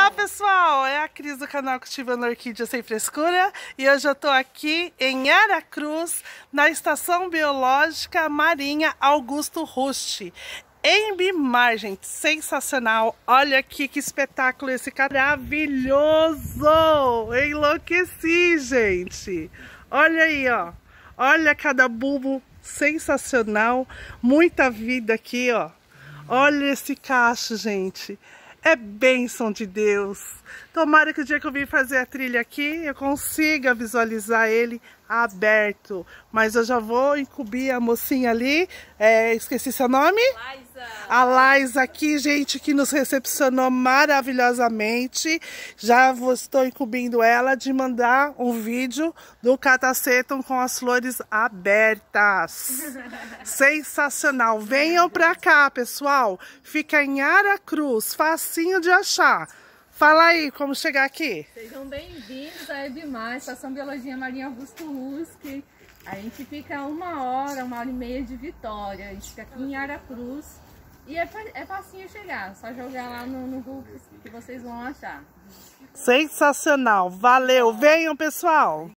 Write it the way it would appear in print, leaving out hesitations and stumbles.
Olá pessoal, é a Cris do canal Cultivando Orquídea Sem Frescura e hoje eu tô aqui em Aracruz, na Estação Biológica Marinha Augusto Rust, em Bimar, gente, sensacional. Olha aqui que espetáculo esse cara, maravilhoso, enlouqueci, gente. Olha aí, ó, olha cada bulbo sensacional, muita vida aqui, ó. Olha esse cacho, gente. É bênção de Deus. Tomara que o dia que eu vim fazer a trilha aqui, eu consiga visualizar ele aberto. Mas eu já vou incumbir a mocinha ali. Esqueci seu nome? Laisa. A Laisa aqui, gente, que nos recepcionou maravilhosamente. Já estou incumbindo ela de mandar um vídeo do catacetum com as flores abertas. Sensacional. Venham pra cá, pessoal. Fica em Aracruz, facinho de achar. Fala aí como chegar aqui. Sejam bem-vindos a Bimar, Estação Biologia Marinha Augusto Rust. A gente fica uma hora e meia de Vitória. A gente fica aqui em Aracruz. E é facinho chegar, só jogar lá no Google que vocês vão achar. Sensacional. Valeu. Venham, pessoal.